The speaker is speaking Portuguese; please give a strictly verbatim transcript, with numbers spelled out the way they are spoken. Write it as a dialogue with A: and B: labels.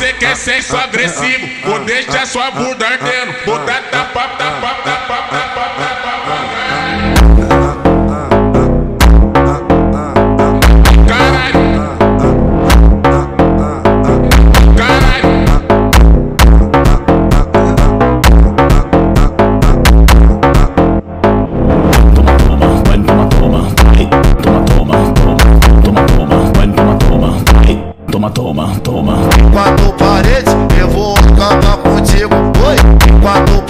A: Você quer sexo agressivo, vou deixar sua bunda ardendo. Vou dar tapa, tapa, tapa, tapa, tapa. Caralho. Caralho.
B: Toma, toma, toma.
C: Quatro paredes, eu vou acabar contigo. Oi, quatro